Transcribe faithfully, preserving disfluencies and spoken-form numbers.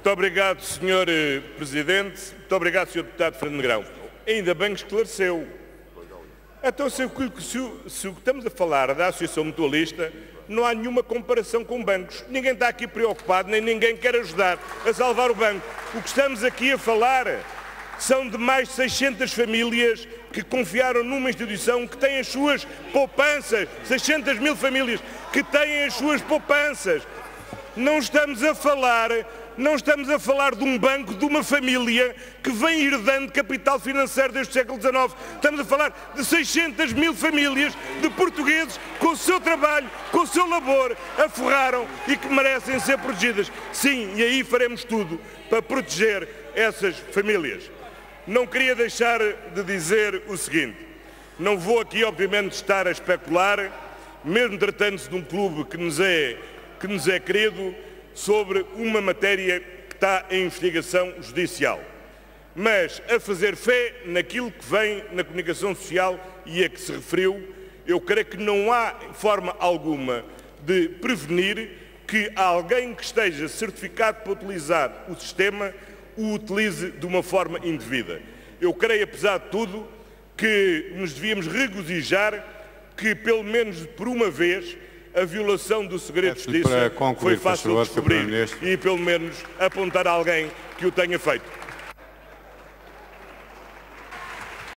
Muito obrigado, senhor Presidente. Muito obrigado, senhor Deputado Fernando Negrão. Ainda bem que esclareceu. Então, se, se, se estamos a falar da Associação Mutualista, não há nenhuma comparação com bancos. Ninguém está aqui preocupado, nem ninguém quer ajudar a salvar o banco. O que estamos aqui a falar são de mais de seiscentas famílias que confiaram numa instituição que tem as suas poupanças, seiscentas mil famílias que têm as suas poupanças. Não estamos a falar, não estamos a falar de um banco, de uma família que vem herdando capital financeiro desde o século dezenove. Estamos a falar de seiscentas mil famílias de portugueses com o seu trabalho, com o seu labor, aforraram e que merecem ser protegidas. Sim, e aí faremos tudo para proteger essas famílias. Não queria deixar de dizer o seguinte, não vou aqui obviamente estar a especular, mesmo tratando-se de um clube que nos é, que nos é querido, sobre uma matéria que está em investigação judicial. Mas a fazer fé naquilo que vem na comunicação social e a que se referiu, eu creio que não há forma alguma de prevenir que alguém que esteja certificado para utilizar o sistema o utilize de uma forma indevida. Eu creio, apesar de tudo, que nos devíamos regozijar que, pelo menos por uma vez, a violação do segredo de justiça foi fácil de descobrir e, pelo menos, apontar a alguém que o tenha feito.